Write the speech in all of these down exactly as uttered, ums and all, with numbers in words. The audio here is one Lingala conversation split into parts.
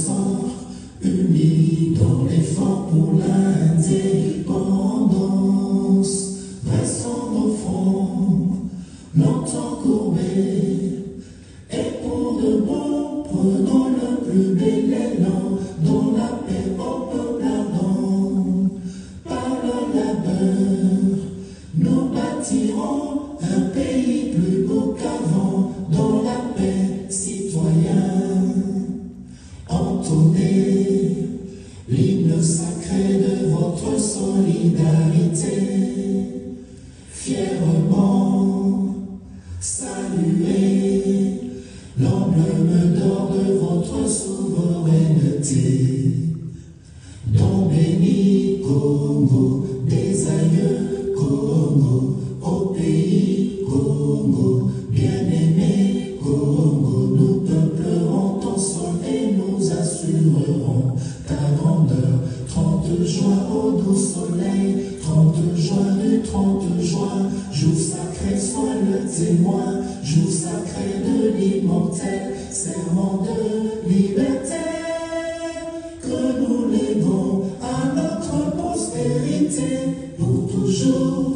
sang, unis dans l'effort pour l'indépendance. Dressons nos fronts, longtemps courbés, et pour de bon, prenons le plus bel élan, dans la paix au peuple ardent. Par le labeur, nous bâtirons un pays plus beau qu'avant, dans la paix, citoyens. Entonnez l'hymne sacré de votre solidarité, fièrement saluez l'emblème d'or de votre souveraineté. Don béni Congo, des aïeux Congo, au pays Congo, bien-aimé Congo, nous peuplerons ton sol et nous assurerons ta grandeur. Trente juin au doux soleil, trente juin du trente juin, jour sacré soit le témoin, jour sacré de l'immortel, serment de liberté, que nous léguons à notre postérité pour toujours.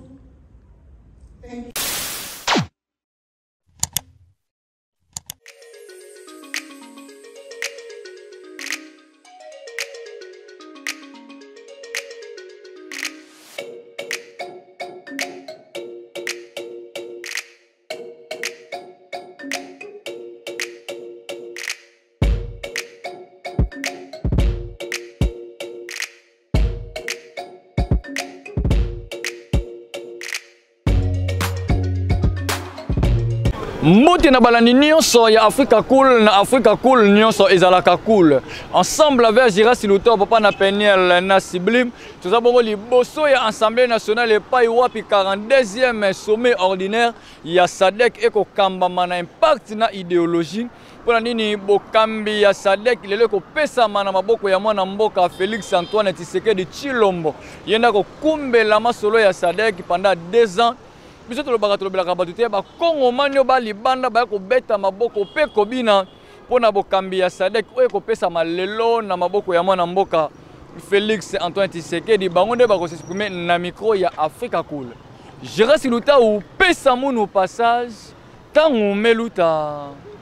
Mbote na balandi nyonso ya Africa Cool na Africa Cool nyonso ezalaka cool. Ensemble avec Gira Siluto papa na Peniel na Sublime, toza bongo liboso ya Assemblée nationale epai wapi quarante-deuxième sommet ordinaire ya SADC eko kambama na impact na idéologie. Pona nini bokambi ya SADC lelo ko pesa mana maboko ya mwana mboka Félix Antoine Tshisekedi Tshilombo. Yenda ko kumbela masolo ya SADC pendant deux ans. Biso tolobaka tolobelaka bato te bakongomani oyo balibanda baya kobeta maboko pe kobina mpona bokambi ya SADC oyo ekopesa malelo na maboko ya mwana mboka Félix Antoine Tshisekedi. Bango nde bakosexprime na micro ya Africa Cool. Gira Siluta upesa munu passage ntango meluta.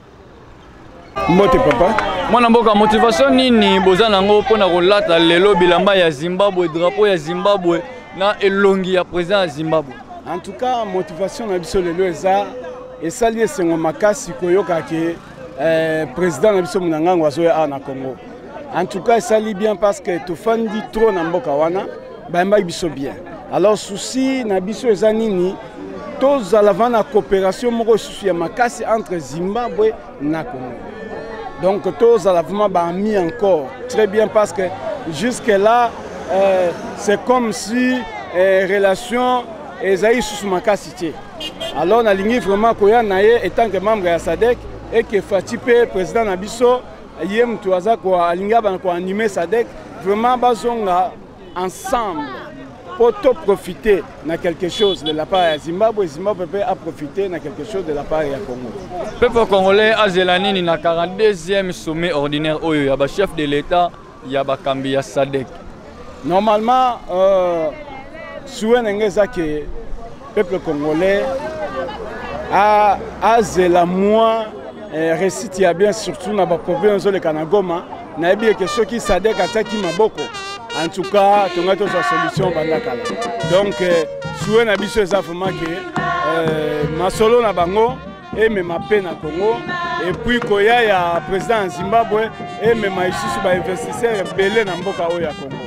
Mbote papa. Mwana mboka motivation nini boza nango mpona kolata lelo bilamba ya Zimbabwe, drapeau ya Zimbabwe na elongi ya président ya Zimbabwe? En tout cas, motivation na biso lelo eza esali esengo makasi koyoka ke eh, président na biso munangango azoya na Congo. En tout cas, esali bien parce que tofandi trop na mboka wana, bayamba biso bien. Alors souci na biso eza nini tozala vana coopération moko susu ya makasi entre Zimbabwe na Congo. Donc tozala vraiment ba mis encore très bien parce que jusque là euh, c'est comme si euh, relation Ezaï sous makasi. Alors, on a ligné vraiment Koya Naye étant que membre de SADC et que Fatipe, président Nabiso, Yem Touaza, quoi, Alinga, quoi, animé SADC, vraiment, basonga ensemble pour tout profiter de quelque chose de la part de Zimbabwe. Zimbabwe peut profiter de quelque chose de la part du Congo. Le peuple congolais a Zélani na quarante-deuxième sommet ordinaire où il y a le chef de l'État, il y a Bakambi ya SADC. Normalement, euh, souhait que le peuple congolais a la moins récité bien surtout dans les problèmes de Kanagoma. Na bien que ceux qui SADC attaquent Maboko. En tout cas, on a une solution. Donc, souhait na biso vraiment que masolo na bango et même paix na Congo et puis koya ya président Zimbabwe et même ici ba investisseurs belé na mboka oyo ya Congo.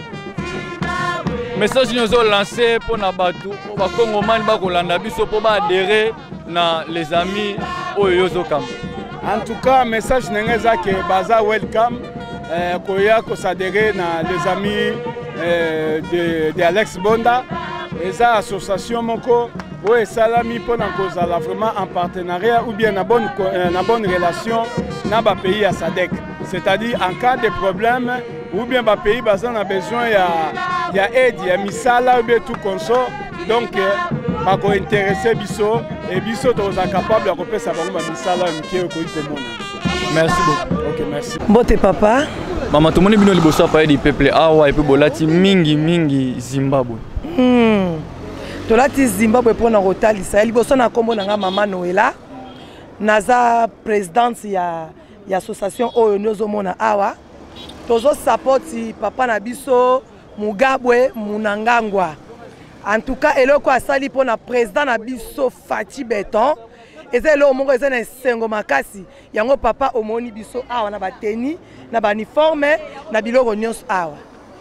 Message nous ont lancé pour na batu ba Congomani ba kolanda biso pour ba adhérer na les amis oyo zokam. En tout cas, message n'engeza que baza welcome euh, koya ko s'adhérer na les amis euh, de, de Alex Bonda et ça association moko ouais salami pour na kozala vraiment en partenariat ou bien na bonne euh, na bonne relation na ba pays à SADC. C'est-à-dire en cas de problème ou bien ba pays bazan a besoin ya ya aide ya misala ou bien tout consort donc ba ko intéresser biso et biso to za capable de repérer ça ba misala mike ko ikomona. Merci beaucoup. Ok, merci. Mbote papa. Maman, tout le monde est venu au pays du peuple. Ah ouais, et puis bolati mingi mingi Zimbabwe. Hmm. Tolati Zimbabwe pour na rotalisa. El boso na kombo na maman Noela. Naza présidente ya ya association oyo nyozo mona awa. Tozo supporti papa na biso Mugabwe Munangangwa. En tout cas, eloko asali pour na président na biso Fati Beton. Eze lo mongo eze na sengo makasi. Yango papa omoni biso awa na bateni, na ba uniforme, na biloko nyonso awa.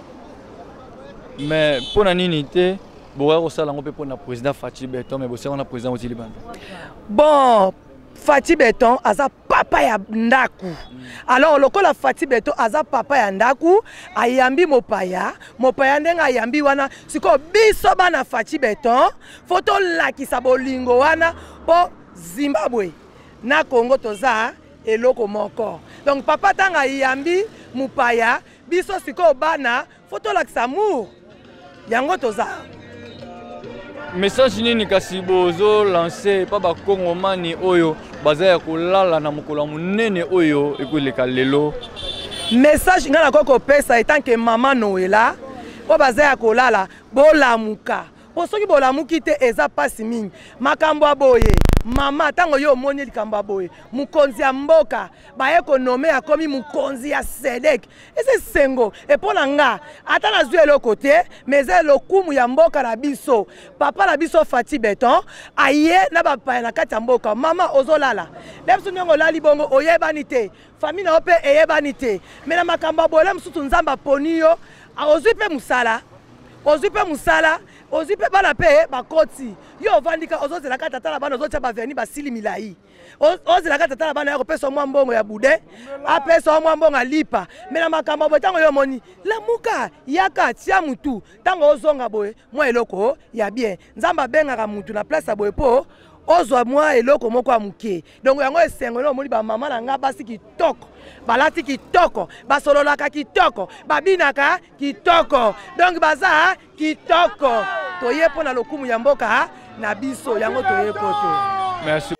Mais pour la nité, bon, ça l'on peut pour le président Fati Beton, mais aussi on a président aussi Liban. Bon, Fati Beton aza papa ya ndaku. Alors loko la Fati Beton aza papa ya ndaku, ayambi mopaya, mopaya ndenga ayambi wana, siko biso bana Fati Beton, photo lakisa bolingo wana po Zimbabwe na Congo toza eloko moko. Donc papa tanga ayambi mopaya, biso siko bana photo lakisa amour. Yango toza. Message nini kasi bozo lancer pa ba kongomani oyo bazaya kolala na mokolo munene oyo ekoleka lelo. Message ngana koko pesa etant que maman Noela po bazaya kolala bolamuka. Po soki bolamuki te eza pasi mingi. Makambo aboye. Mama tango yo moni likambo aboye. Mukonzi ya mboka ba ekonome akomi mukonzi ya Sedek. Ese sengo e pona nga ata na zwe lo côté mais le kumu ya mboka na biso. Papa na biso Fati Beton aye na ba pa na kati ya mboka. Mama ozolala. Lepso nyongo lali bongo oyebani te. Famille na ope eyebani te. Mais na makambo aboye msutu nzamba poni yo ozwi pe musala. Ozwi pe musala. Ozi pe bana pe bakoti yo vandika ozoze la kata tala bana ozocha ba veni basili milai ozi la kata tala bana yako pesa mwa mbongo ya bude a pesa mwa mbongo alipa mena makamba bo tango yo moni la muka yaka tia mutu tango ozonga boye mwa eloko ya bien nzamba benga ka mutu na place boye po ozwa mwa eloko moko amuke donc yango esengo no moni ba mama na nga basi kitoko balati kitoko basololaka kitoko babinaka kitoko donc baza kitoko toye pona lokumu ya mboka na biso yango toye poto. Merci.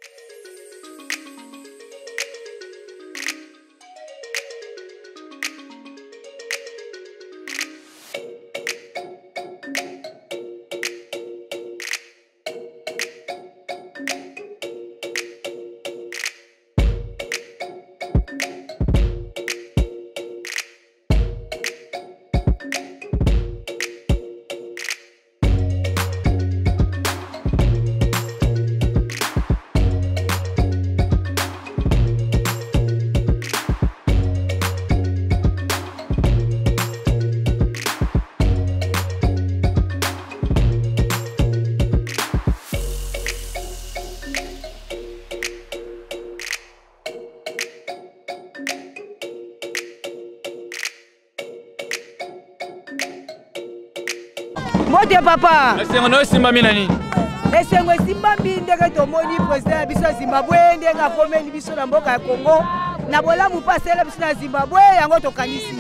Mote papa. Esengo no simba minani. Esengo simba ndenge tomoni président ya biso Zimbabwe ndenge akomeli biso na mboka ya Congo. Na bolamu pasela biso na Zimbabwe yango tokanisi.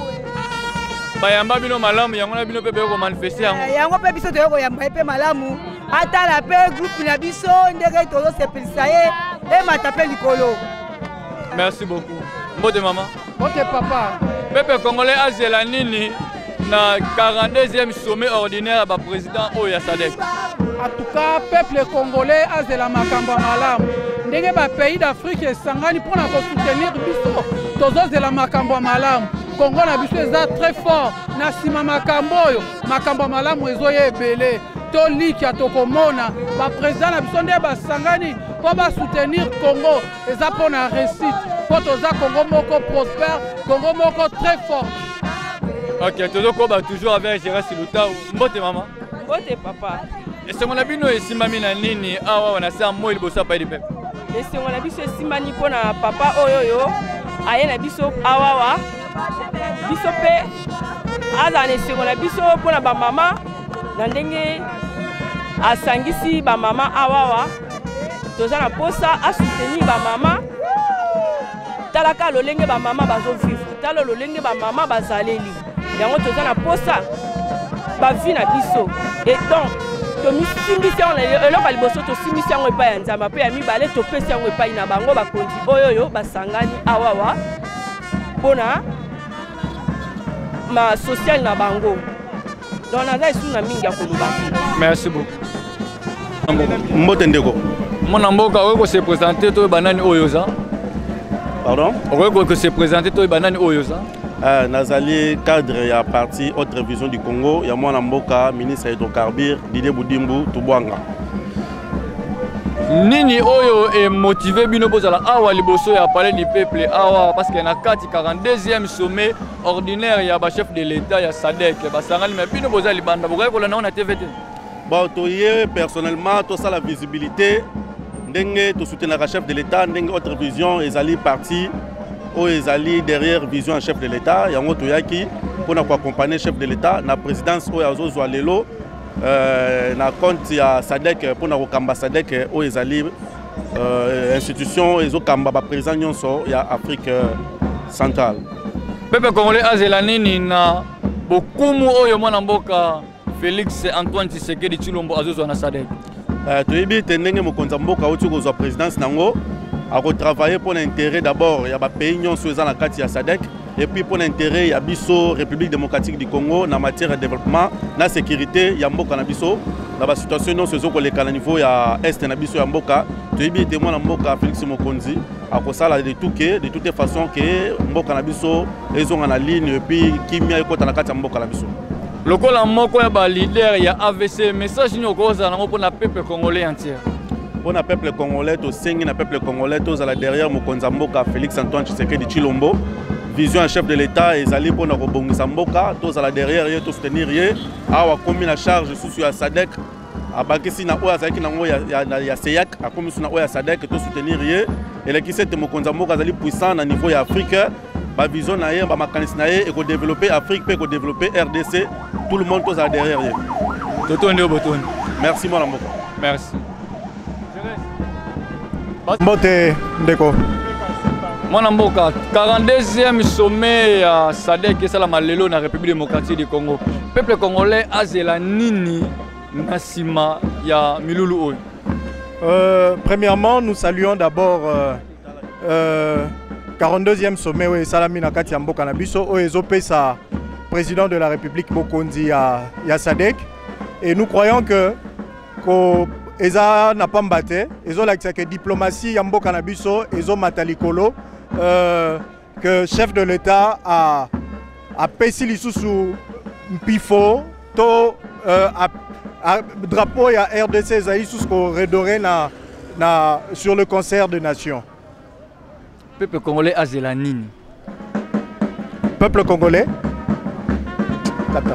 Bayamba bino malamu yango na bino pepe ko manifester yango. Yango pe biso toyoko yamba pe malamu. Ata la pe groupe na biso ndenge tozo sepelisa ye e matape likolo. Merci beaucoup. Mbote maman. Mote papa. Pepe congolais azela nini na quarante-deuxième sommet ordinaire ba président Oya Sadek. En tout cas, peuple congolais a de la makambo malamu. Ndenge ba pays d'Afrique esangani pour na soutenir biso. Tozo de la makambo malamu. Congo na biso eza très fort. Na sima makambo yo, makambo malamu ezoye ebele. To liki atokomona ba président na biso nde ba sangani pour ba soutenir Congo. Eza pour na réussite. Pour toza Congo moko prospère, Congo moko très fort. Ok, toujours quoi toujours avec Gérard Siluta. Mbote maman. Mbote papa. Et ce qu'on a vu nous ici mami na nini awa wana sa moi il bossa pa di pep. Et ce qu'on a vu ici mani pona papa oyoyo aye na biso awawa. Biso pe aza ne ce qu'on a biso pona ba mama na ndenge asangisi ba mama awawa. Toza na posa a soutenir ba mama. Talaka lolenge ba mama bazo vivre. Talo lolenge ba mama bazaleli. Yango toza na posa ba vie na biso et donc tomisimbisi yango na eloko ya liboso tosimbisi yango epai ya nzambe mpe ya mibale topesi yango epai na bango bakonzi oyoyo basangani awawa mpona ma social na bango donc naza esu na mingi ya koloba merci beaucoup mbote ndeko mwana mboka okoki kose présente to banani oyo oza pardon okoki kose présente to banani oyo oza Uh, nazali cadre ya parti Autre Vision du Congo ya mwana mboka ministre hydrocarbure Didier Boudimbu Tubwanga. Nini oyo e motivé bino bozala awa liboso ya palais du peuple awa parce que na kati quarante-deuxième sommet ordinaire ya ba chef de l'état ya Sadek basangani mais bino bozala libanda bokoki kolanda on a T V T. Bon toye personnellement to ça la visibilité ndenge to soutenir chef de l'état ndenge Autre Vision ezali parti Ezali derrière vision en chef de l'État, yango toyaki pour accompagner chef de l'État na présidence o yazo zwa lelo euh na compte ya Sadek pour na kokamba Sadek o ezali euh institution ezo kamba ba président nyonso ya Afrique centrale. Peuple congolais azela nini na bokumu oyo mwana mboka Félix Antoine Tshisekedi Tshilombo azo zwa na Sadek. Euh toyebi tendenge mokonza mboka oti ko zwa présidence nango à travailler pour l'intérêt d'abord il y a des pays qui sont dans la Sadek et puis pour l'intérêt il y a la République démocratique du Congo en matière de développement, la sécurité, il y a Mboka Nabiso, dans la situation non c'est au niveau il y a est Nabiso et Mboka, tu es bien témoin de Mboka Félix Mokonzi, à cause ça de tout que de toutes façons que Mboka Nabiso ils ont en ligne et puis qui met à côté dans la Mboka Nabiso. Le col en moko ya leader il y a A V C message ni okoza na pour le peuple congolais entier. Pour le peuple congolais, au sein du peuple congolais, tous à la derrière Mokonza Mboka Félix Antoine Tshisekedi Tshilombo, vision chef de l'État et Zali pour nous rebondir Mboka, tous à la derrière, tous soutenir, à combien la charge sous la Sadek, à Bakisi na oya Zaki na oya ya Seyak, à combien sur na oya Sadek, tous soutenir, et les qui sont Mokonza Mboka Zali puissant à niveau Afrique, ba vision na ye, ba mécanisme na ye, et ko développer Afrique, et ko développer R D C, tout le monde tous à la derrière. Toto Ndeo Boton. Merci mon Mboka. Merci. Mbote ndeko mwana mboka quarante-deuxième sommet ya Sadek esalama lelo na République démocratique du Congo. Peuple congolais azela nini na sima ya milulu oyo? Euh, premièrement, nous saluons d'abord euh, euh, quarante-deuxième sommet où Salami Nakati Mboka Nabiso où ezopesa président de la République Mokonzi ya, ya Sadek et nous croyons que qu'au Eza n'a pas mbatté, ils ont l'accès que diplomatie Yambo Kanabiso, ils ont Matalikolo, euh, que chef de l'État a a payé l'issue Mpifo, to euh, a, a, drapeau ya R D C Zaïsous qu'on redoré na na sur le concert des nations. Peuple congolais azela nini? Peuple congolais. Tata.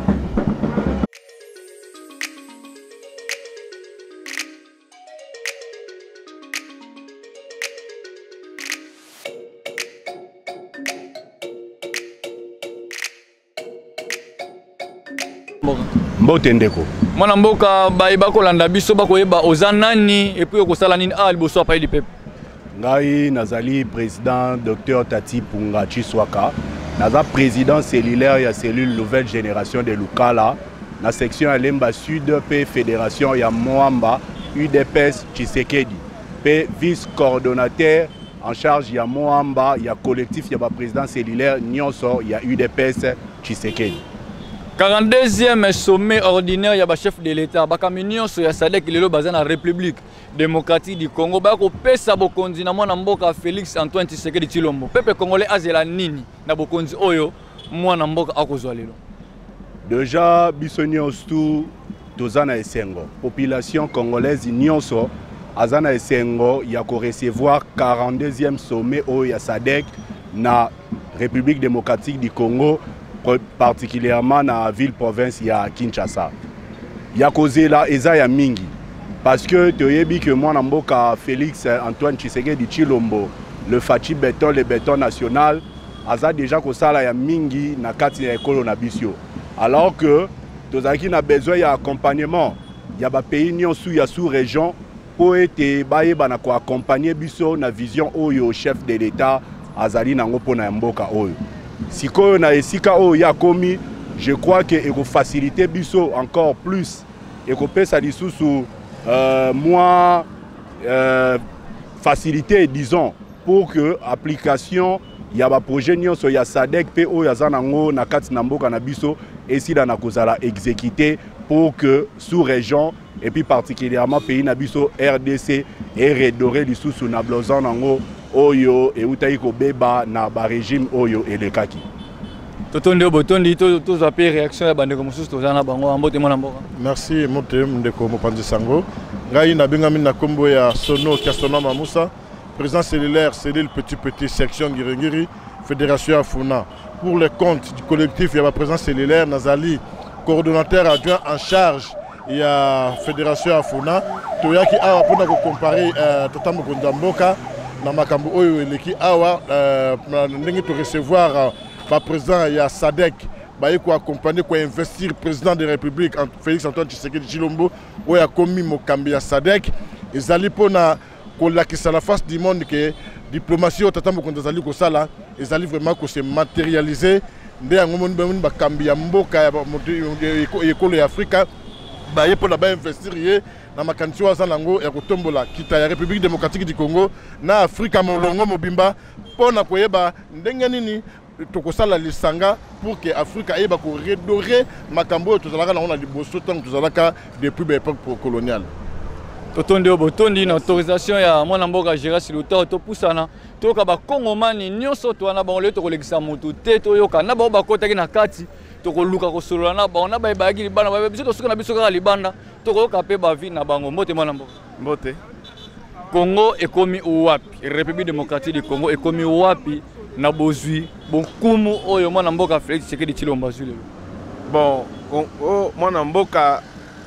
Mbote ndeko mwana mboka bayeba kolanda biso bakoyeba oza nani et puis okosala nini a liboso apali du peuple. Ngai nazali président docteur Tati Punga Chiswaka, naza président cellulaire ya cellule nouvelle génération de Lukala na section ya Lemba Sud pe fédération ya Moamba U D P S Tshisekedi pe vice coordonnateur en charge ya Moamba ya collectif ya ba président cellulaire nyonso ya U D P S Tshisekedi. quarante-deuxième sommet ordinaire ya ba chef de l'État bakami nyonso ya Sadek lelo baza na République démocratique du Congo bako pesa bokonzi na mwana mboka Félix Antoine Tshisekedi Tshilombo. Peuple congolais azela nini na bokonzi oyo mwana mboka akozwa lelo? Déjà biso nyonso toza na esengo population congolaise nyonso aza na esengo ya ko recevoir quarante-deuxième sommet oyo ya Sadek na République démocratique du Congo, particulièrement dans la ville-province ya Kinshasa. Ya kozela eza ya mingi parce que toyebi que moi namboka Félix Antoine Tshisekedi Tshilombo le Fachi béton le béton national aza déjà kosala ya mingi na kati ya ekolo na bisio alors que tozaki na besoin ya accompagnement ya ba pays nyonso ya sous-région po ete bayeba na ko accompagner biso na vision oyo chef de l'État azali nango pona mboka oyo. Sikoyo na esika oyo ya komi, je crois que eko faciliter biso encore plus ekopesa lisusu euh, moi euh, facilité disons pour que application ya ba projet nyonso ya SADC pe oyo aza nango na kati na mboka na biso esila na kozala exécuté pour que sous région et puis particulièrement pays na biso R D C et redoré lisusu na blozan nango oyo e utayi ko beba na ba régime oyo elekaki. Totondi botondi to to zape réaction ya bandeko mosusu tozana bango ambote mona mboka. Merci mote ndeko mopanzi sango. Ngai na bengami na kombo ya Sono Kastonama Moussa, président cellulaire cellule petit petit section Ngirengiri, fédération Afuna. Pour le compte du collectif, il y a la présence cellulaire Nazali, coordonnateur adjoint en charge, il y a fédération Afuna. Toyaki awa pour nous comparer Totamo Gondamboka, na makambo oyo eleki awa ndenge to recevoir le président il y a SADC, bah il faut accompagner quoi investir président de la République Félix Antoine Tshisekedi Tshilombo oyo a commis mokambi ya SADC. Ezali pona kolakisa la face du monde que diplomatie au Totamo Gondazali ko sala ezali vraiment ko se matérialiser nde yango moni ba kambi ya mboka ya ekolo ya Afrika ba yepo na ba investir ye na makanisi wa zanango ya kotombola kita ya République démocratique du Congo na Afrika molongo mobimba pona koyeba ndenge nini tokosala lisanga pour que Afrika eba ko redorer makambo tozalaka na liboso tant tozalaka depuis l'époque coloniale. Totondi obotondi na autorisation ya mwana mboka gérer sur le temps to pusana to ka ba kongomani nyonso to na bango le to kolekisa mutu te to yoka na ba ba kota na kati to koluka ko solola na ba na ba ba gi libanda ba biso to suka na biso ka libanda to ko ka pe ba vi na bango mbote mwana mboka mbote Congo ekomi wapi République démocratique du Congo ekomi wapi na bozui bonkumu oyo mwana mboka Félix Tshisekedi Tshilombo zule bon Congo mwana mboka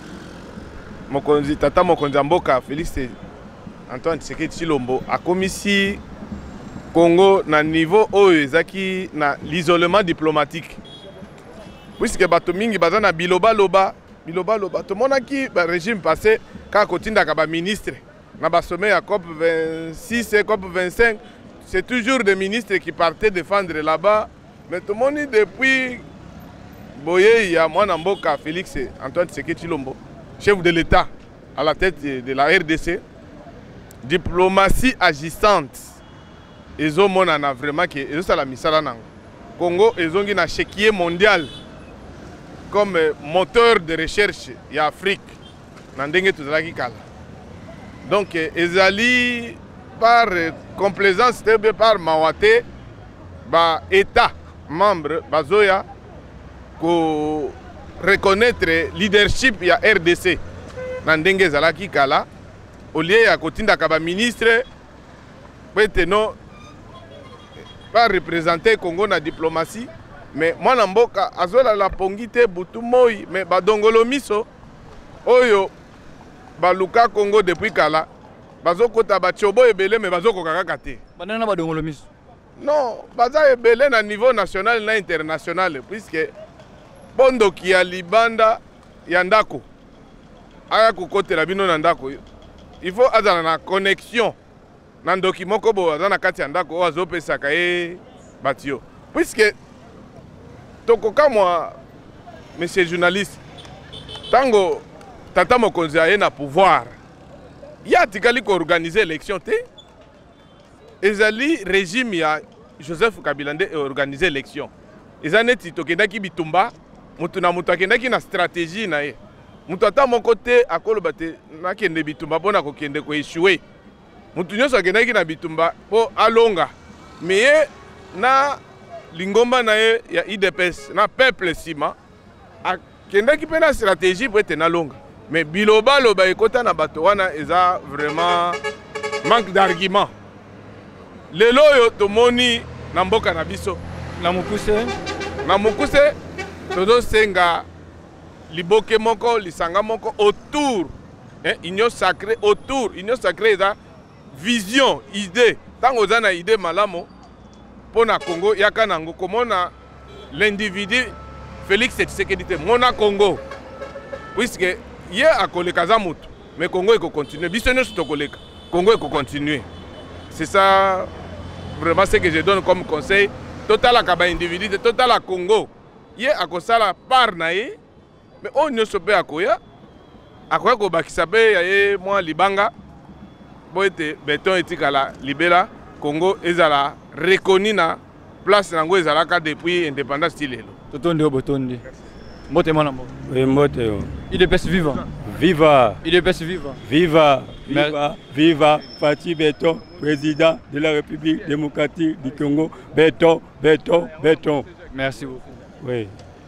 mokonzi tata mokonzi mboka Félix Antoine Tshisekedi Tshilombo a commissi Congo na niveau oyo ezaki na l'isolement diplomatique puisque bato mingi baza na biloba loba biloba loba to monaki ba régime passé ka kotinda ka ba ministre na ba sommet ya COP vingt-six et COP vingt-cinq c'est toujours des ministres qui partaient défendre là-bas mais tout le monde depuis boye il y a mwana mboka Félix Antoine Tshisekedi Tshilombo chef de l'État à la tête de la R D C, diplomatie agissante. Ils ont vraiment que ils ont la misala nang. Congo ils ont un chéquier mondial comme moteur de recherche y a Afrique. Nandenge tout ça qui cala. Donc ils allaient par complaisance par Mawate, ba État membre bazoya ko reconnaître leadership ya R D C nandenge zalaki kala au lieu ya kotinda ka ba ministre peut-être pas représenter Congo na diplomatie mais mwana mboka azola la pongite butu moi mais badongolo miso oyo baluka Congo depuis kala bazokota batiobo ebele mais bazoko kaka te banana badongolo miso non baza ebele na niveau national na international puisque bondo ki ya libanda ya ndako aya kokotela bino na ndako il faut azana na connexion na ndoki moko bo azana kati ya ndako o azopesaka ye batio puisque tokoka moi monsieur journaliste tango tata mokonzi aye na pouvoir ya tikali ko organiser élection te ezali régime ya Joseph Kabila nde organiser élection ezaneti tokendaki bitumba mutu na mutu akendaki na stratégie na ye mutu ata moko te akoloba te nakende bitumba mpona kokende koéchouer mutu nyonso akendaki na bitumba mpo alonga me ye na lingomba na ye ya I D P S na peuple nsima akendaki mpe na stratégie po ete nalonga me bilobaloba ekota na bato wana eza vraiment manque d'argument lelo oyo tomoni na mboka na biso na mokuse na mokuse tozosenga liboke moko lisanga moko autour hein, union sacrée autour union sacrée eza vision idée ntango oza na idée malamu mpo na Congo yaka nango komona l'individu Félix Tshisekedi te mona Congo puisque ye akoleka za motu mais Congo ekokontinue biso nyonso tokoleka Congo ekokontinue c'est ça vraiment ce que je donne comme conseil totalaka ba individu total à Congo ye akosala par na ye mais on ne se peut akoya akoki kobakisa mpe ya ye mwa libanga po ete beton etikala libela Congo ezala reconnu na place nango ezalaka depuis indépendance ti lelo. Totondi obotondi. Mbote mwana mboka. Oui, mbote yo. I D P S viva. Viva. I D P S viva. Viva. Viva. Viva. Fatih Beton, président de la République démocratique du Congo. Beton, Beton, Beton. Merci beaucoup. Oui.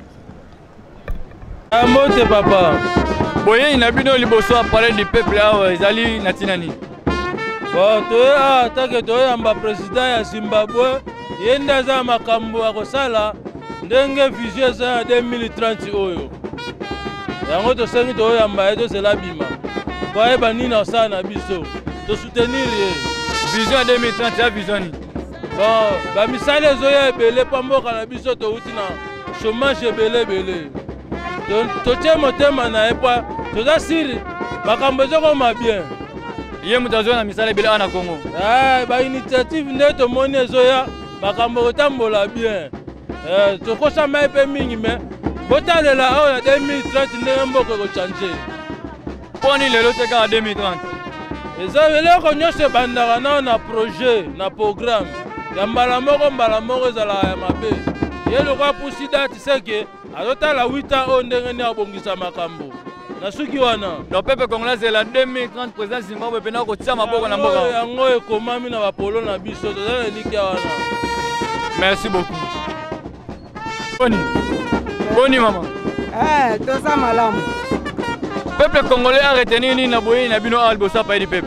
Mbote papa. Boye inabino liboso a parler du peuple awa ezali natinani. Bon, toya atake toya mba président ya Zimbabwe. Yenda za makambo akosala ndenge vision za deux mille trente oyo. Yango to sengi to yamba eto sela bima. Kwa eba nina osala na biso. To soutenir ye. Vision deux mille trente ya vision ni. Bon, ba misale zoya ebele pamboka na biso to uti na chômage ebele ebele. To to temo tema na epa to za siri makambo zoko ma bien. Ye mutazo na misale ebele ana Congo. Ah, ba initiative nde to moni zoya makambo otambola bien. Eh, tokosa mai pe mingi me botalela oyo deux mille trente ndenge mboka kochange. Poni lelo teka deux mille trente. Eza eloko nyonso ebandaka nao na projet na programme ya mbala moko mbala moko ezalaka ya mabe. Ye lokwa pusi date seke azotala huit ans oyo ndenge nini abongisa makambo na suki wana. Le peuple congolais ezala deux mille trente président Zimbabwe pena kotia maboko na mboka. Yango ekomami na bapolo na biso tozala eliki wana. Merci beaucoup. Boni. Boni maman. Eh, toza malamu. Peuple congolais a retenu ni na boye na bino al bossa pa di peuple.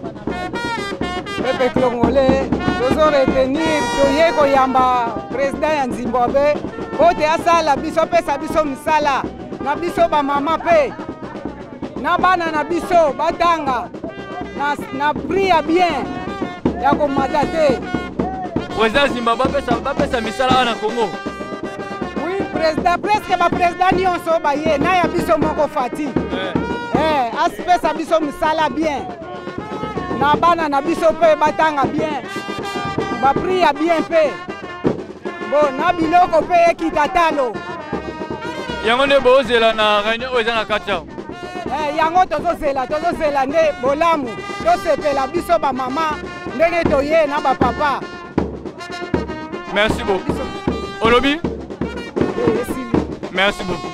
Peuple congolais tozo retenir toye ko yamba président ya Zimbabwe bote asala biso pesa biso misala na biso ba mama pe na bana na biso batanga na na pria bien ya ko matate. Président Zimbabwe pesa ba pesa misala na Congo. Président presque ba président nyonso ba ye na ya biso moko fati eh eh aspesa biso misala bien na bana na biso pe batanga bien ba priya bien pe bo na biloko pe ekitatalo yango ne bozela na réunion oza na katia eh yango tozozela tozozela nde bolamu tosepela biso ba mama ndenge toye na ba papa. Merci beaucoup. Olobi. Merci beaucoup.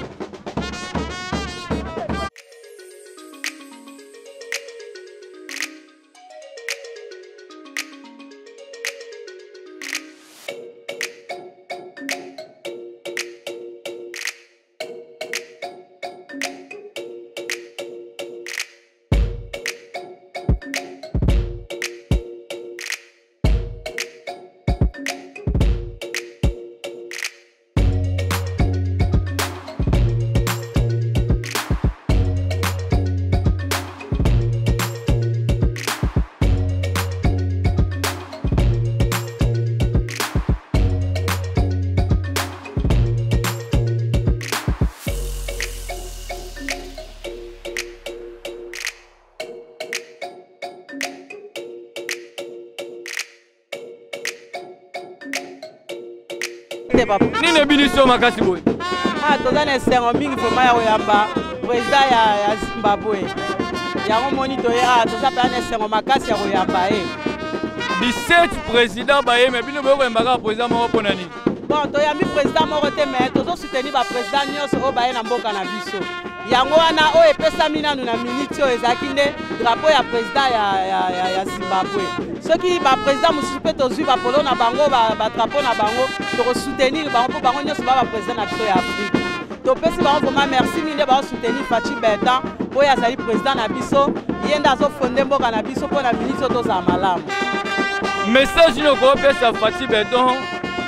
Nini biniso makasi boy? Ah, toza na esengo mingi foma ya koyamba président ya Zimbabwe. Yango moni toye ah toza pe na esengo makasi ya koyamba e. dix-sept président baye mais bino boyo koyambaka président moko pona nini? Bon, toyambi président moko te mais tozo soutenir ba président nyonso oyo baye na mboka na biso. Yango wana oyo epesami nanu na minute oyo ezalaki nde drapeau ya président ya, ya, ya, ya Zimbabwe. Soki ba président mosusu mpe tozwi bapolo na bango badrapeau na bango tokosoutenir bango mpo bango nyonso baba président na biso ya Afrique. Topesi bango vraiment merci mingi nde baosoutenir Fatih Beton oyo azali président na biso ye nde azofonde mboka na biso mpo na minute oyo tozala malamu. Message nini okopesa Fatih Beton?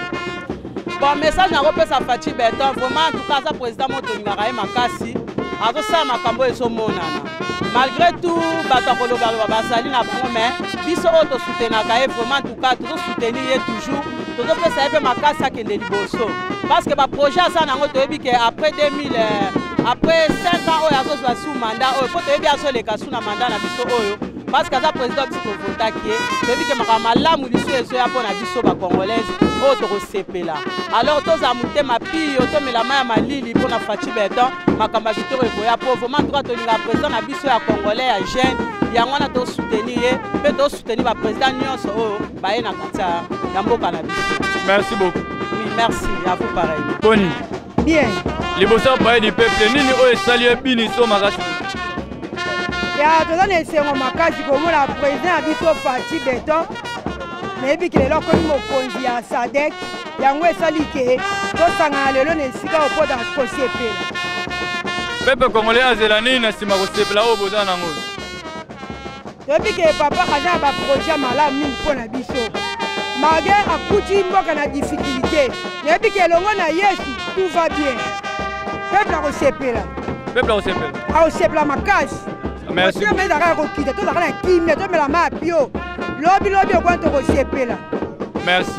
Bon, message na kopesa Fatih Beton vraiment en tout cas aza président mo tolingaka ye makasi azosala makambo ezomonana malgré tout bato akolobaloba bazali na bango mais biso oyo tosoutenaka ye vraiment en tout cas tozosoutenir ye toujours tozopesa ye mpe makasi akende liboso parce que baprojet aza nango toyebi ke après deux mille après cinq ans oyo azozwa su mandat oyo mpo toyebi azoleka su na mandat na biso oyo parce que aza président biso tovotaki ye toyebi ke makambo malamu biso ezoya mpo na biso bacongolaise oyo tokosepela alors tozala motema piyo tomela mai ya malili mpo na Faci Beton makambo ya kitoko ekoya mpo vraiment ntuka tolinga président na biso ya congolais ya jeune yango wana tosoutenir ye mpe tosoutenir baprésident nyonso oyo baye na kati ya mboka na biso. Merci beaucoup. Oui, merci à vous pareil. Boni. Bien. Liboso baye du peuple nini oyo esali bini so makasi. Ya toza na esengo makasi komona président ya biso Faci Beton nayebi ke lelo akomi mokonzi ya sadek yango esali ke tosangana lelo na esika opota kosepela. Peuple congolais azela nini na nsima kosepela oyo boza nango. toyebi ke papa aza na baprojet malamu mingi mpo na biso malgré akuti mboka na difficulté nayebi ke elongo na yesu tout va bien peuple akosepela peuple akosepela akosepela makasi oteme ezalaka kokita tozalaka na kimia tomela ma ya pio lobi lobi okwani tokosepela. Merci.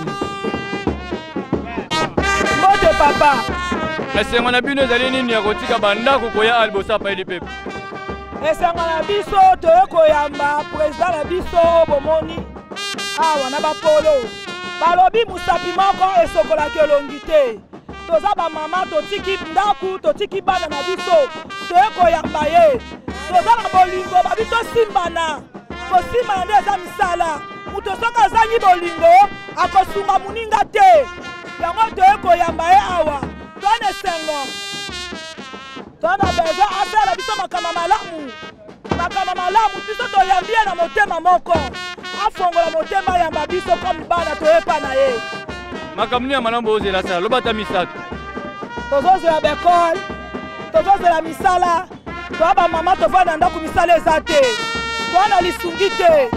Mbote papa esengo na bino ezali nini ya kotika bandako koya aliboso apai di peuple. esengo na biso toye koyamba président na biso bomoni awa na bapolo balobi mosapi moko esokolaki elongi te toza bamama totiki ndaku totiki bana na biso toye koyamba ye toza na bolingo babi tosimbana kosimbana nde eza misala moto soki azangi bolingo akosunga moninga te yango toye koyamba ye awa tona esengo tona besoin asala biso makambo malamu makambo malamu biso toyambi ye na motema moko afongola motema yamba biso komi bana toyepa na ye makambo nini ya malamu ozela sala lobata misato tozozela bekole tozozela misala toya bamama tovanda ndako misala eza te toya na lisungi te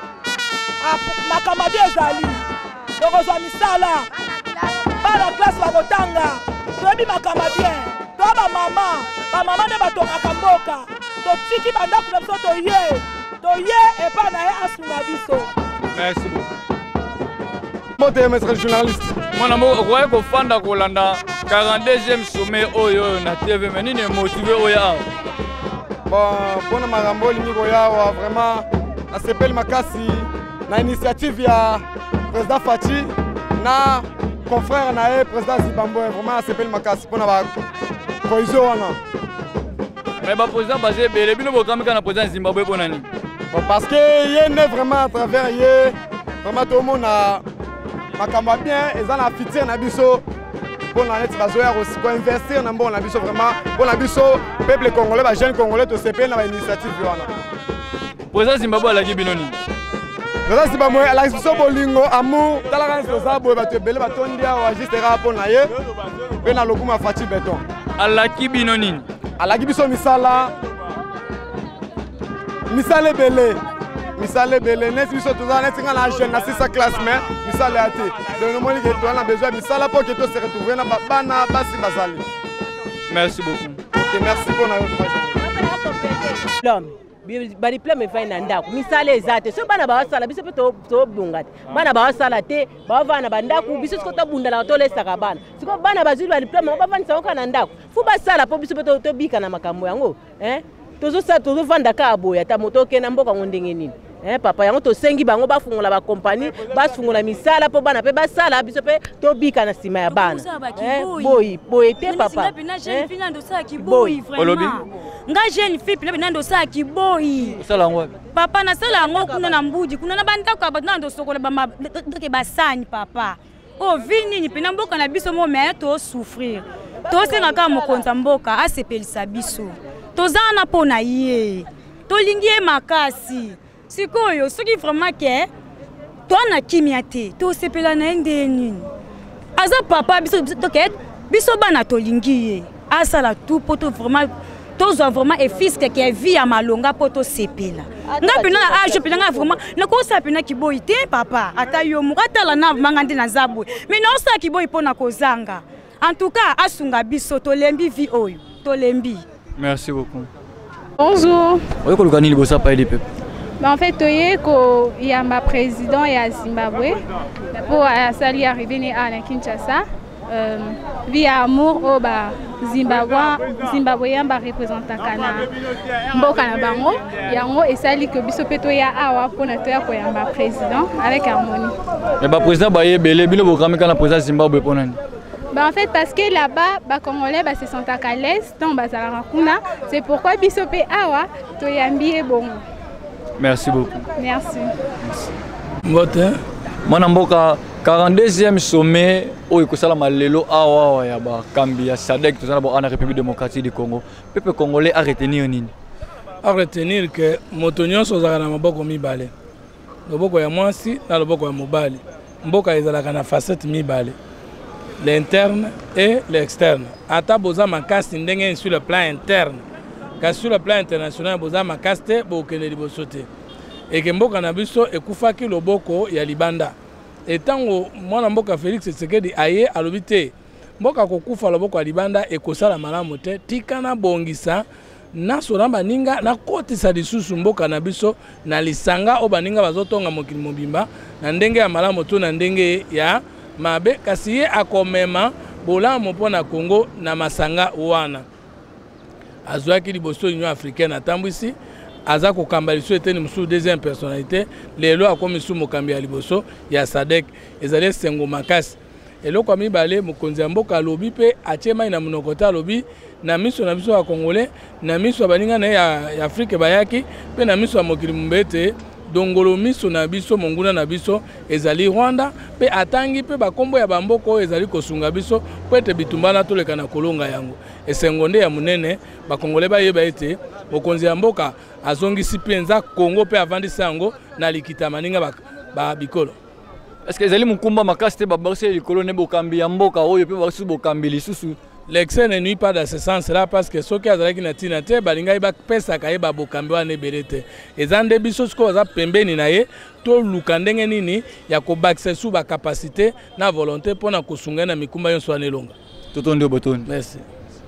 makambo abi ezali tokozwa misala bana klase bakotanga toyebi makambo bien toya bamama bamama nde batongaka mboka totiki bandako na biso toye toye epa na ye asunga biso. Merci beaucoup. Bonjour, maître journaliste. Mon amour, vous voyez qu'on fait dans Kolanda quarante-deuxième sommet Oyo na T V, mais ni ne motivé Oya. Bon, pour nous marambo limi Oya, vraiment, à s'appelle Makasi, na initiative ya président Faci, na confrère na président Zimbabwe, vraiment à s'appelle Makasi pour nous cohésion wana. Mais le président basé, le bino programme quand le président Zimbabwe pour nani. Parce que y est vraiment à travers y vraiment tout le monde a makambo bien et ça na futur na biso pour la net bazoya aussi pour investir na bon na biso vraiment pour na biso peuple congolais ba jeunes congolais to sepe na initiative wana. Président Zimbabwe la gibinoni. Président Zimbabwe la biso bolingo amour tala kan so za boy ba te bele ba tondia wa juste rapport na ye pe na lokuma Faci Beton. Ala kibinoni. Ala kibiso misala misale bele misale bele nes biso toza neti nga na jeune na sisa classe mais misale ate donc nous moni que toi on a besoin misala pour que to se retrouver na bana basi bazali. Merci beaucoup. Okay, merci pour na l'homme bari plame vai na ndako misala ezate so bana bawasala biso pe to to bunga bana bawasala te bavana bandako biso ko to bundala to lesaka bana siko bana bazuli bari plame bavanisa ko na ndako fu basala po biso pe to bika na makambo yango eh tozo sa tozo vanda ka boya ta moto ke na mboka ngondenge nini eh papa yango to sengi bango bafungola ba compagnie bafungola misala po bana pe basala biso pe to bika na sima ya bana eh boyi boyi te papa eh boyi vraiment nga jeune fille pina binando sa ki boyi sala ngwa papa na sala ngo kuna na mbudi kuna na banda kwa batando sokola ba ke basani papa o vini ni pina mboka na biso mo mais to souffrir to senga ka mokonza mboka asepelisa biso tozana pona ye tolingi ye makasi sikoyo soki vraiment ke tona kimia te tosepela na ende nini aza papa biso toket biso bana tolingi ye asala tout poto vraiment tozwa vraiment effiske ke vie ya malonga poto sepela nga pena na age pena nga vraiment na ko sa pena kiboyi te papa ata yo mukatala na mangande na zabwe mais na osa kiboyi pona kozanga en tout cas asunga biso tolembi vie oyo tolembi. Merci beaucoup. Bonjour. Oui, qu'on gagne le bossa pas les peuples. En fait, il y a ma président et à Zimbabwe pour sali arriver à Kinshasa. Via amour au bas Zimbabwean ba représentaka na mboka na bango yango esali que biso pe toya awa pona toya koyamba président avec harmonie. Mais ba président ba yebele bino bokamé kana président Zimbabwe ponani. Bah en fait parce que là-bas ba congolais ba se sentent à l'aise donc bazala kuna c'est pourquoi biso pe awa toyambi bon. Merci beaucoup. Merci. Mbote mwana mboka quarante-deuxième sommet au ekosala malelo awa ya ba kambi ya SADC tozana ba na République démocratique du Congo. Peuple congolais a retenir nini? A retenir que moto nyonso ozala na maboko mibale. Loboko ya mwasi na loboko ya mobali. Mboka ezalaka na facette mibale. L'interne et l'externe. Ata boza makasi ndenge sur le plan interne. Ka sur le plan international boza makasi te bokende liboso te. Et que mboka na biso ekufaki loboko ya libanda. Et tango mwana mboka Félix Tshisekedi aye alobi te mboka kokufa loboko ya libanda ekosala malamu te tika na bongisa na soramba ninga na kotisa lisusu mboka na biso na lisanga o baninga bazotonga mokili mobimba na ndenge ya malamu to na ndenge ya mabe kasi ye akomema bolamu mpona Congo na masanga wana azwaki liboso Union africaine atambwisi aza kokamba liso eteni musu deuxième personnalité lelo akomi su mokambi ya liboso ya SADC ezali sengo makasi eloko ya mibale mokonzi ya mboka alobi pe atie mai na monoko te alobi na miso na biso ya congolais na miso ya baninga na ya, ya Afrique bayaki pe na miso ya mokili mbete dongolo miso na biso monguna na biso ezali Rwanda pe atangi pe bakombo ya bamboko ezali kosunga biso po ete bitumbana toleka na kolonga yango esengo nde ya munene bakongole bayeba ete mokonzi ya mboka azongisi penza Congo pe avandisa yango na likita maninga ba, ba bikolo. Est-ce que ezali mukumba makasi te babarse likolo ne bokambi ya mboka oyo pe basu bokambi lisusu? L'excès ne nuit pas dans ce sens-là parce que ceux qui ont été natina te balinga iba pesa ka iba bokambi wa ne belete. Ezande biso sko za pembeni na ye to lukandenge nini ya ko bakse su ba capacité na volonté pona kosunga na mikumba yonso anelonga. Totondo botoni. Merci.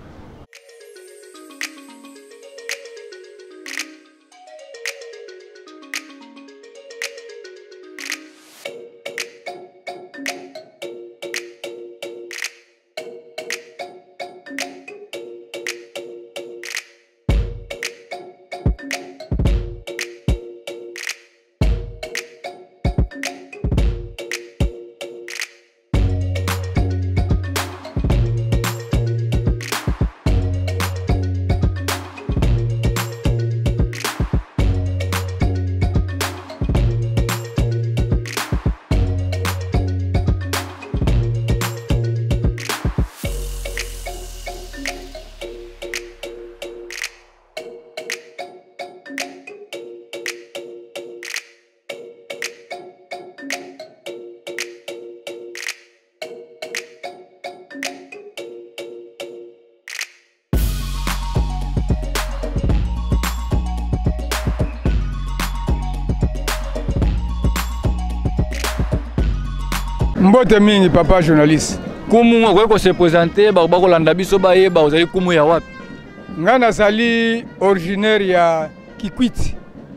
Mbote mingi papa journaliste. Kumu ngoko se présenter ba ba kolanda biso ba yeba ozali kumu ya wapi? Nga nazali originaire ya Kikwiti.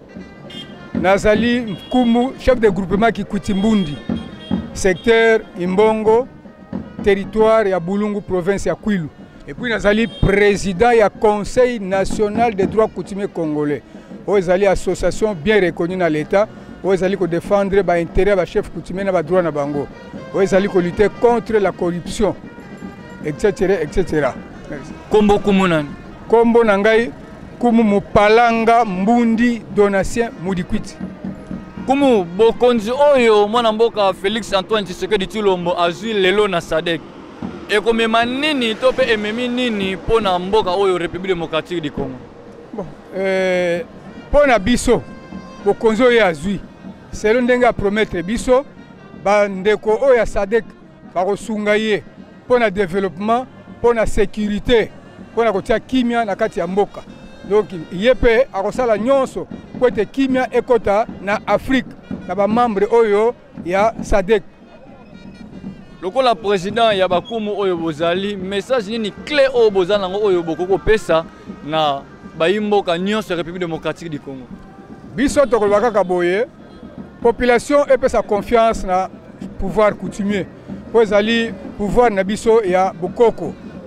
Nazali kumu chef de groupement Kikwiti Mbundi. Secteur Imbongo, territoire ya Bulungu, province ya Kwilu. Et puis nazali président ya Conseil national des droits coutumiers congolais. Ozali association bien reconnue dans l'état. Vous allez défendre les intérêts des chefs coutumiers et les droits de Bango. Vous allez lutter contre la corruption, et cetera et cetera. Kombo kumunan. Kombo nangai kumu mupalanga mbundi donatien mudikwiti. Kumu bokonzi oyo mwana mboka Félix Antoine Tshisekedi Tshilombo azwi lelo na SADC. Ekomema nini to pe ememi nini pona mboka oyo République démocratique du Congo? Bon, euh pona biso bokonzi oyo azwi selon ndenge a promettre biso bandeko oyo ya SADC bakosunga ye pona développement pona sécurité pona kotia kimia na kati ya mboka. Donc ye pe akosala nyonso po ete kimia ekota na Afrique na ba membre oyo ya SADC. Lokola président ya bakumu oyo bozali message nini clé oyo bozala ngo oyo bokoko pesa na bayimboka nyonso République démocratique du Congo? Biso tokoloba kaka boye population epesa confiance na pouvoir coutumier po ezali pouvoir na biso ya bokoko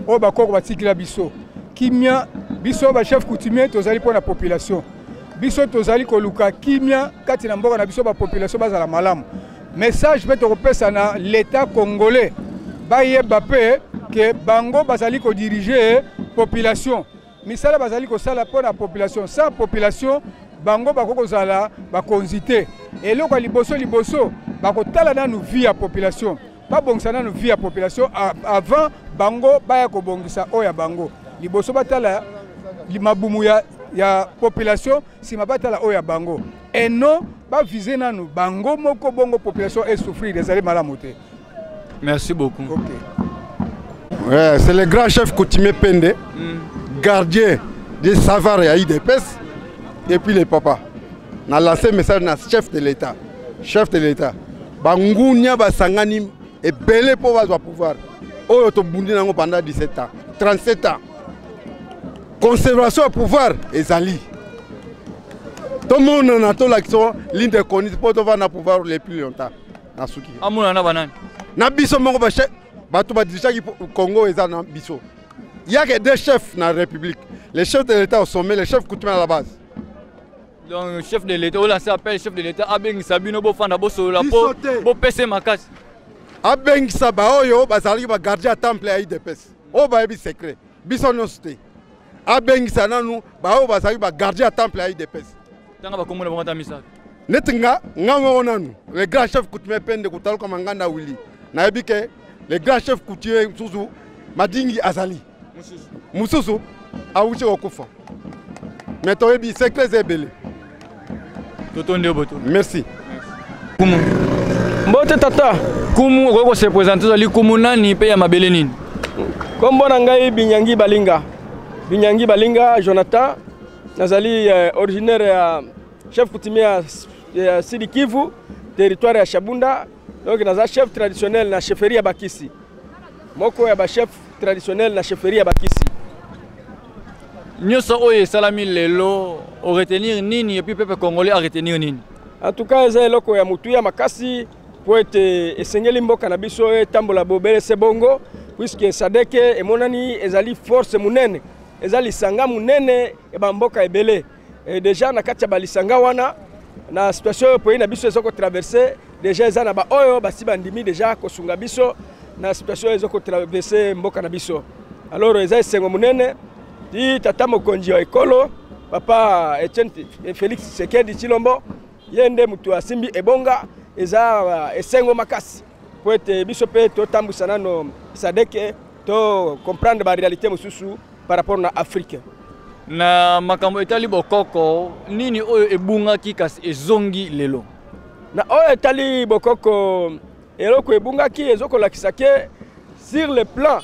o bakoko batikila biso kimia biso ba chef coutumier tozali pour la population biso tozali koluka kimia kati na mboka na biso ba population bazala malamu message pe tokopesa na l'état congolais bayeba pe que bango bazali ko diriger population misala bazali ko sala pour la population sans population bango bakoko zala bakonzite eloko liboso liboso bakotala na nous vie à population pas bongisa na nous vie à population avant bango baya ko bongisa oya bango liboso batala limabumu ya ya population si mabatala oya bango et non ba viser na nous bango moko bongo population et souffrir des allées malamoté. Merci beaucoup. OK. Ouais, c'est le grand chef coutumier Pende, mm. gardien des savoirs et I D P S et puis les papas. Na lancé message na chef de l'État. Chef de l'État. Bangunya basangani et belé pour avoir pouvoir. Oyo to bundi nango pendant dix-sept ans, trente-sept ans. Conservation au pouvoir ezali. Tout le monde a tout l'action, l'une des conditions pour avoir le pouvoir le plus longtemps. Nasuki. Amuna na banane. Na biso mongo ba chef, ba to ba dirigent Congo eza na biso. Il y a que deux chefs dans la République. Les chefs de l'État au sommet, les chefs coutumiers à la base. Donc le chef de l'État, on s'appelle chef de l'État Abeng Sabino Bofanda Bosso la po bo pese makas. Abeng Sabaoyo bazali ba garder à temple à I D P S. O ba bi secret. Biso no cité. Abeng Sananu ba o bazali ba garder à temple à I D P S. Tanga ba komona bonga misa. Netinga ngamo onanu. Le grand chef coutumier Pende kutalo kama nganda Willy. Na ebike le grand chef coutumier Suzu Madingi Azali. Mususu. Mususu awuche okufa. Mais toi bi secret zebele. Merci. Kumu. Mbote tata. Kumu ko se présenter ali kumu nani pe ya mabele nini? Kombo na ngai Binyangi Balinga. Binyangi Balinga Jonathan nazali euh, originaire ya chef coutumier ya Sidi Kivu, territoire ya Shabunda. Donc naza chef traditionnel na chefferie ya Bakisi. Moko ya ba chef traditionnel na chefferie ya Bakisi. Nyoso oye salami lelo o retenir nini et puis peuple congolais a retenir nini. En tout cas eza eloko ya mutu ya makasi po ete esengeli mboka na biso etambola bobele sebongo puisque sadeke emonani ezali force munene ezali sanga munene e ba mboka ebele et déjà na kati ya balisanga wana na situation po ina biso ezoko traverser déjà eza na ba oyo basi bandimi déjà kosunga biso na situation ezoko traverser mboka na biso. Alors eza esengo munene di tata mokonzi wa ekolo papa Etienne Félix Tshisekedi Tshilombo yende mutu asimbi ebonga eza esengo makasi po ete biso pe totambusa nano sadeke to comprendre ba réalité mosusu par rapport na Afrique. Na makambo etali bokoko nini oyo ebungaki kasi ezongi lelo. Na oyo etali bokoko eloko ebungaki ezokolakisa ke sur le plan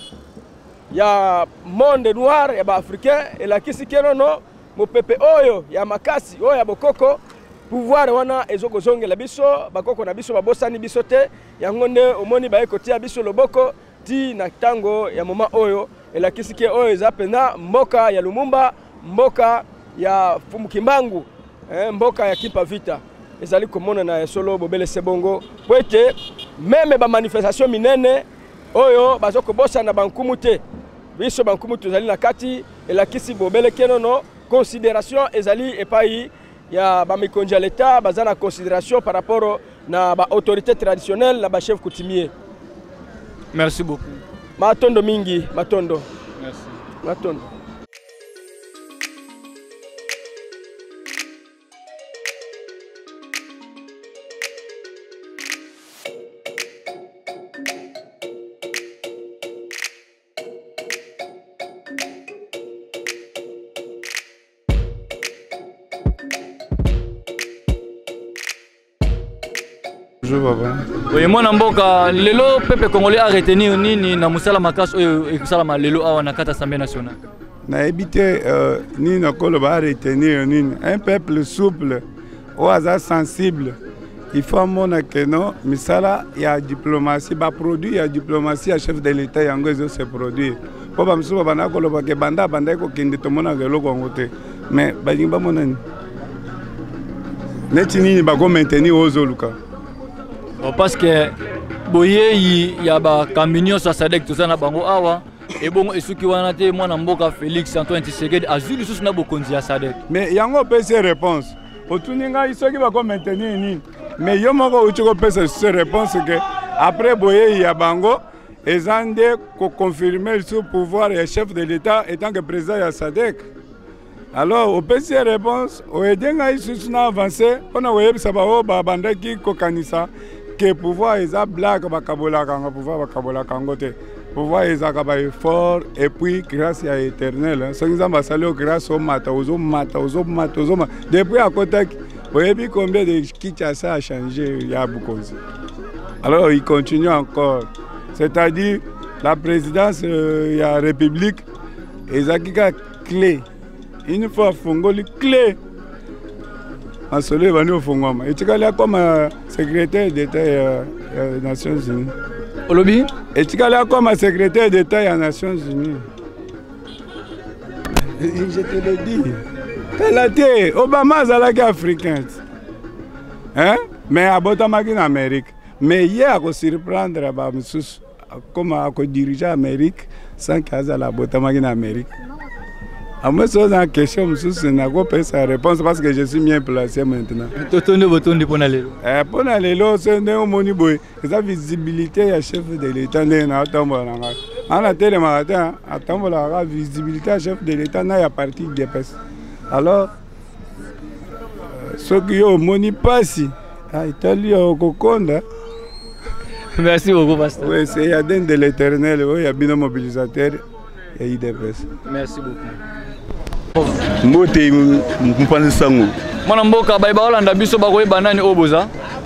ya monde noir ya ba africain et la kisikeno no mo pepe oyo ya makasi oyo ya bokoko pouvoir wana ezoko zongela biso bakoko na biso babosani biso te yango nde omoni ba ekoti ya biso loboko ti na tango ya moma oyo et la kisike oyo eza pena mboka ya Lumumba mboka ya Fumukimbangu eh, mboka ya Kipa Vita ezali komona na solo bobele sebongo po ete meme ba manifestation minene oyo bazoko bosa na bankumu te biso bankumu tozali na kati elakisi bobele kenono considération ezali epai ya ba mikonzi ya l'État baza na considération par rapport na ba autorité traditionnelle na ba chef coutumier. Merci beaucoup. Matondo mingi, matondo. Merci. Matondo. Oui, moi namboka lelo peuple congolais a retenir nini na musala makasi oyo ekusala lelo awa na kata Assemblée nationale. Na ebité euh, ni na kolo ba retenir nini un peuple souple ou aza sensible. Il faut mona que non misala ya diplomatie ba produit ya diplomatie ya chef de l'État yango ezo se produire. Po ba msuba bana kolo ba ke banda banda ko kende to mona lelo ko ngote. Mais ba ngimba mona ni. Neti nini ba ko maintenir ozoluka. Parce que boye y a ba kambinyo sa sadek tout ça na bango awa et bon et soki wana te mwana mboka Félix Antoine Tshisekedi azwi lisusu na bokonzi ya Sadek. Mais yango pesa réponse otuninga soki bako maintenir nini mais yo moko uchiko pesa cette réponse que après boye ya bango ezande ko confirmer sur pouvoir le chef de l'État étant que président ya Sadek. Alors au pesa réponse o edenga isusu na avancer ona oyebisa bao babandaki kokanisa que pouvoir eza blague bakabola kanga pouvoir bakabola kango te. Pouvoir ezaka ba effort et puis grâce à éternel so nzamba salo grâce au mata ozo mata ozo mata ozo depuis à côté voyez combien de Kinshasa a changé il y a beaucoup. Alors il continue encore, c'est-à-dire la présidence de la République ezakika clé une fois fongoli clé en solo venu au fongoma et tu là comme secrétaire d'État des Nations Unies. Olobi et tu là comme secrétaire d'État des Nations Unies. Je te le dis. Kalate, Obama est africain. Hein? Mais à Botamaki en Amérique. Mais hier, à surprendre comme à diriger l'Amérique sans qu'il y ait la Botamaki en Amérique. À moi, c'est une question, je n'ai pas sa réponse parce que je suis bien placé maintenant. Tu as tourné votre tour pour aller là. Pour aller là, c'est un moniboy. C'est la visibilité du chef de l'État. On a télé matin, attends la visibilité du chef de l'État n'a pas parti de peste. Alors, ceux qui ont moni passé, Italie au Coconda. Merci beaucoup, pasteur. Oui, c'est Yaden de l'Éternel, il y a bien mobilisateur et I D P S. Merci beaucoup. Mbote mpanzi sango. Mwana mboka baiba Holanda biso bakoye banani oboza.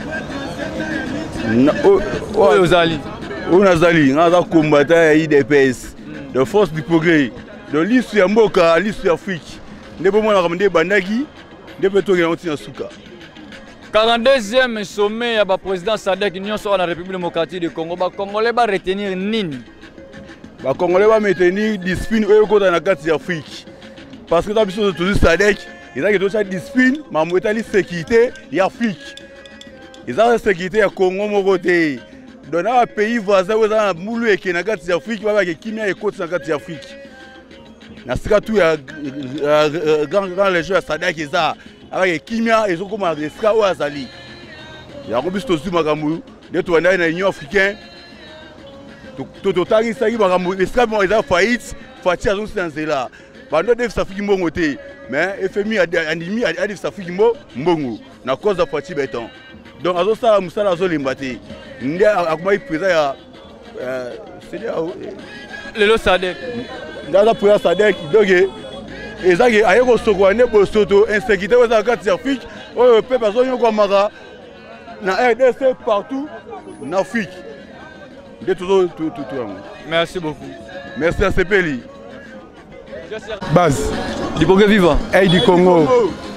Na o ozali. On zali ngaza combattant ya I D P S. De force du progrès. De l'issue ya mboka, l'issue Afrique. Ndebo mwana kamande bandaki, ndebo to ya onti na suka. quarante-deuxième sommet ya ba président Sadek Union sur la République démocratique du Congo. Ba Congolais ba retenir nini? Ba Congolais ba maintenir discipline oyo kota na kati ya Afrique. Parce que dans le toujours Sadek, ils ont une discipline, mais ils ont une sécurité et Afrique. Ils ont une sécurité à Congo, mon côté. Dans un pays voisin, ils ont un moulou et qui est en Afrique, ils ont une kimia et côte en Afrique. Dans ce cas, tout grand légion à Sadek, ils ont une kimia et ils ont comme un rescapé à Zali. Il y a un peu de Magamou, de tout dans l'Union africaine. Tout total, ils ont rescapé, ils ont faillite, faillite à tous ces là. Bando def safiki mbongo te mais F M I animi a def safiki mbongo na cause de Fati Beton. Donc azo sala musala azo limbate ndi akuma ipreza ya euh c'est le lo Sadek ndaza pour Sadek donc ezaki ayeko soko ne bosoto insécurité wa kati ya Afrique o peuple azo yoko maka na R D C partout en Afrique. De tout tout tout. Merci beaucoup. Merci à Sepeli. Base du Congo vivant et du Congo.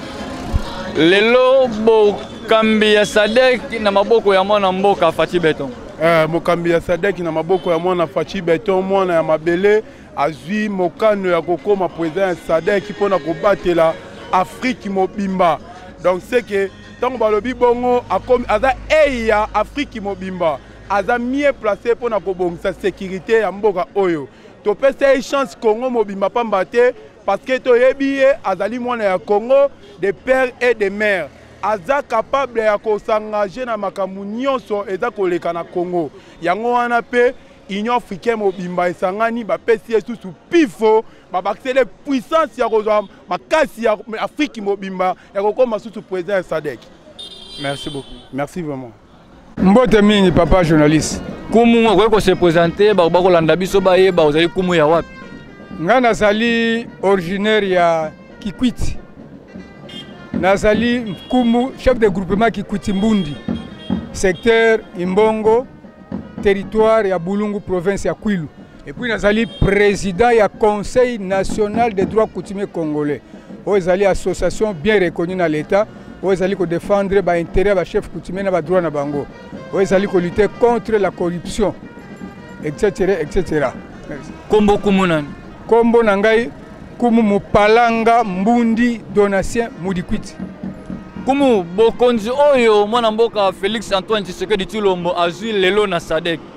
Lelo bokambi ya Sadek na maboko ya mwana mboka Fati Beton. Eh mokambi ya Sadek na maboko ya mwana Fati Beton mwana ya mabele azwi mokano ya kokoma président ya Sadek mpona kobatela Afrique mobimba. Donc c'est que tant balobi bongo akomi aza eya Afrique mobimba aza mieux placé mpona kobongisa sécurité ya mboka oyo. To pesa une chance Congo mobimba pamba te parce que to yebi azali mwana ya Congo de père et de mère aza capable ya ko s'engager na makambo nyonso eza koleka na Congo yango wana pe Union africaine mobimba esangani ba pesi esusu pifo ba accélérer puissance ya kozwa makasi ya Afrique mobimba ya kokoma susu président ya Sadek. Merci beaucoup. Merci vraiment. Mbote mingi papa journaliste. Kumu ngoko se présenter ba ba kolanda biso ba yeba ozali kumu ya wapi? Nga nazali originaire ya Kikwiti. Nazali kumu chef de groupement Kikwiti Mbundi. Secteur Imbongo, territoire ya Bulungu province ya Kwilu. Et puis nazali président ya Conseil national des droits coutumiers congolais. Ozali association bien reconnue dans l'état. Ozali ko défendre ba intérêt ba chef coutumier na ba droit na bango. Ozali ko lutter contre la corruption et cetera et cetera. Kombo kumunani. Kombo nangai kumu Mupalanga Mbundi Donatien Mudikwiti. Kumu bokonzi oyo mwana mboka Félix Antoine Tshisekedi Tshilombo azwi lelo na Sadek.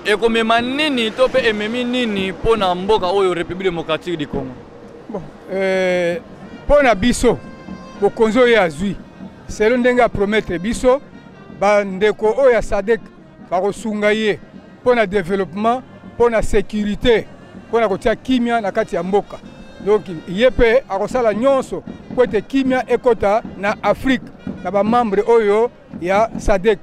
ekomema nini to pe ememi nini pona mboka oyo République démocratique du Congo? Bon, euh pona biso bokonzi oyo azwi selo ndenge a promettre biso bandeko oyo ya SADC bakosunga ye pona développement pona sécurité pona kotia kimia na kati ya mboka. Donc ye pe akosala nyonso po ete kimia ekota na Afrique na ba membre oyo ya SADC.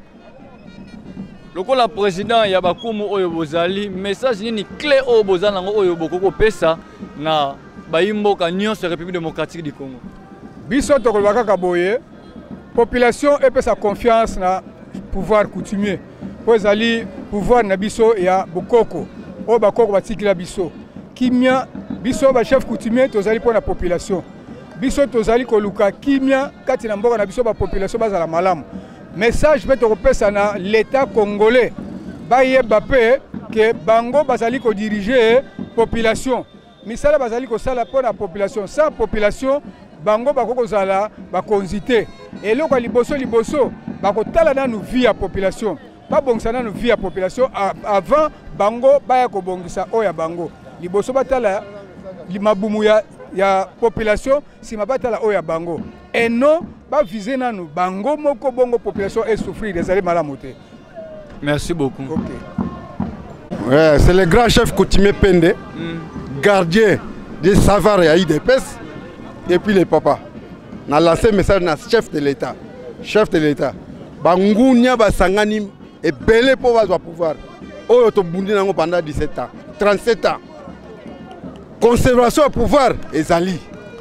Lokola président ya bakumu oyo bozali message nini clé oyo bozala nango oyo bokoko pesa na bayimboka nyonso République démocratique du Congo? Biso tokoloba kaka boye population epesa confiance na pouvoir coutumier po ezali pouvoir na biso ya bokoko oyo bakoko batikila biso kimia biso ba chef coutumier tozali po na population biso tozali koluka kimia kati na mboka na biso ba population bazala malamu. Message peut repesa na l'état congolais bayeba pe que bango bazali ko diriger population misala bazali ko sala pour la population sans population bango bako zala bakonzité et loko liboso liboso bako tala na nous vie à population ba bongisa na nous vie à population avant bango baya ko bongisa oya bango liboso batala limabumu ya ya population si mabatala oya bango et non ba viser na nous bango moko bongo population est souffrir des allées malamoté. Merci beaucoup. OK. Ouais, c'est le grand chef coutumier Pende, mm. gardien des savares à I D P S et puis les papas. Na lancé message na chef de l'État. Chef de l'État. Bangunya basangani et belé pour avoir pouvoir. Oyo to bundi nango pendant dix-sept ans, trente-sept ans. Conservation au pouvoir ezali.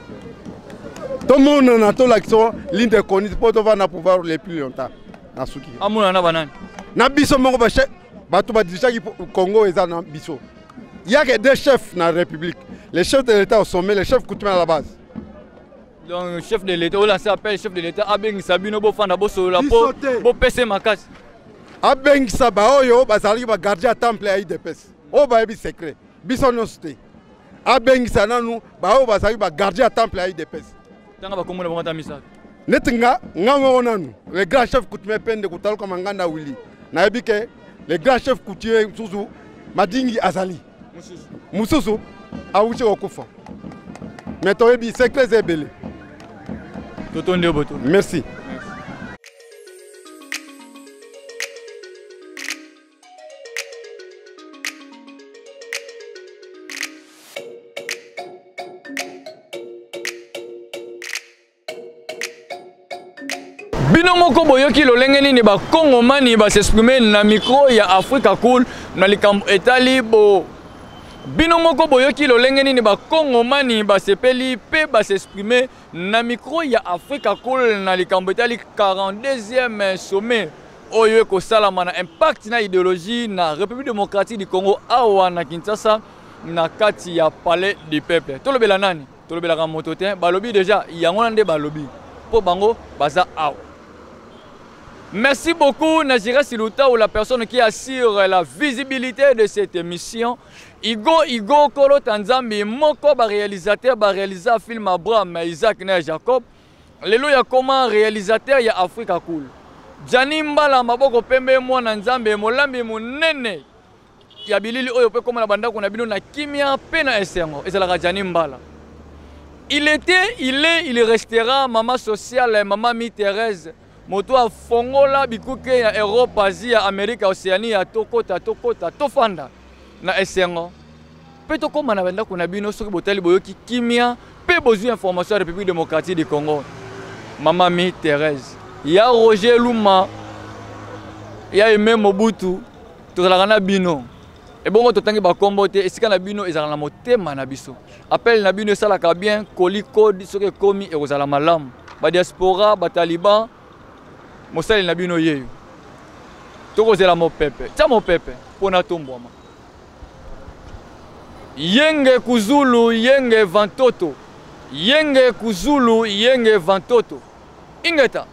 Tout le monde a tout l'action, l'une des conditions pour avoir pouvoir le plus longtemps. Amouna na banane. Na biso moko ba chef, ba to ba dirigent Congo eza na biso. Il y a que deux chefs dans la République. Les chefs de l'État au sommet, les chefs coutumiers à la base. Donc le chef de l'État, on l'appelle chef de l'État, Abeng Sabino bo fanda bo solo po bo pese makasi. Abeng Sabaoyo bazali ba garder à temple à I D P S. O ba bi secret. Biso no cité. Abeng Sananu ba o bazali ba garder à temple à I D P S. Tanga ba komona bonga misa. Netinga ngamo nanu. Le grand chef coutumier Pende kutalo kama nganda Willy. Na ebike le grand chef coutumier Suzu Madingi Azali. Mususu. Mususu awuche okufa. Mais toi bi secret zebele. Totonde boto. Merci. Bino moko boyoki lolenge nini ba Kongomani ba s'exprimer na micro ya Africa Cool na likambo etali bo. Bino moko boyoki lolenge nini ba Kongomani ba sepeli pe ba s'exprimer na micro ya Africa Cool na likambo etali quarante-deuxième sommet oyo ko salama na impact na idéologie na République démocratique du Congo awa na Kinshasa na kati ya palais du peuple. Tolobela nani? Tolobela ka motote balobi déjà yango nde balobi. Po bango baza awa. Merci beaucoup Najira Siluta ou la personne qui assure la visibilité de cette émission. Igo Igo Kolo Tanzambi Moko ba réalisateur ba réaliser film Abraham Isaac na Jacob. Lelo ya comment réalisateur ya Africa Cool. Jani Mbala maboko pembe mwana Nzambe molambi munene. Ya bilili oyo pe koma na banda kuna bino na kimia pe na esengo. Ezala Jani Mbala. Il était, il est, il restera maman sociale, maman mi Thérèse. Moto a fongola bikuke ya Europe, Asie, Amérique, Océanie, ya tokota, tokota, tofanda na esengo. Pe to koma na banda kuna bino soki botali boyoki kimia, pe bozu information République démocratique du Congo. Maman mi Thérèse. Ya Roger Luma, ya Aimé Mobutu, tozalaka na bino. Et bon, tout le kombo te esika na bino ezala na motema na biso. Appel na bino salaka bien koli code soki komi e kozala malamu. Ba diaspora, ba taliban, mosali na bino yeyo. Toko zela mo pepe. Tia mo pepe pona tombwama. Yenge kuzulu, yenge vantoto. Yenge kuzulu, yenge vantoto. Ingeta.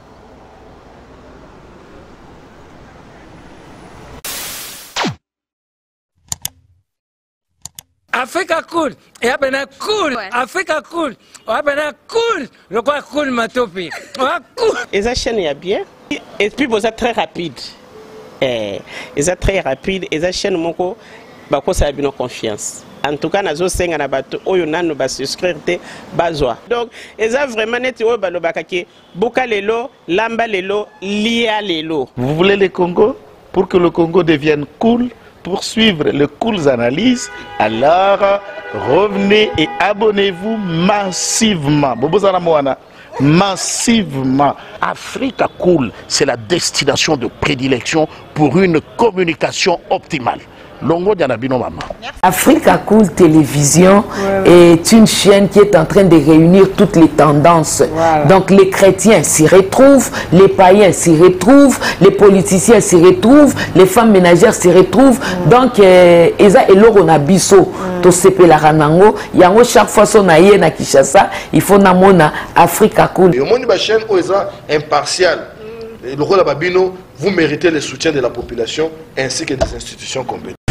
Africa Cool, et après cool, ouais. Africa Cool, après cool, le quoi cool ma topi, cool. Et ça chaîne est bien, et puis vous êtes très rapide. eh eza très rapide eza chaîne moko bakosa bino confiance. En tout cas, nazo senga na bato oyo nanu ba souscrire te bazwa. Donc, eza vraiment neti oyo balobaka ke buka lelo, lamba lelo, lia lelo. Vous voulez le Congo? Pour que le Congo devienne cool, pour suivre les cool analyses, alors revenez et abonnez-vous massivement. Bobozana Moana. Massivement. Africa Cool, c'est la destination de prédilection pour une communication optimale. Longo Dianabino Mama. Africa Cool Télévision ouais, ouais. est une chaîne qui est en train de réunir toutes les tendances. Voilà. Donc les chrétiens s'y retrouvent, les païens s'y retrouvent, les politiciens s'y retrouvent, les femmes ménagères s'y retrouvent. Mm. Donc, Eza et Loro Nabiso, to sepe la ranango, yango chaque fois son aïe na Kishasa, il faut namona Africa Cool. Et au monde de la chaîne, Oeza impartial. Le rôle de Babino, vous méritez le soutien de la population ainsi que des institutions compétentes.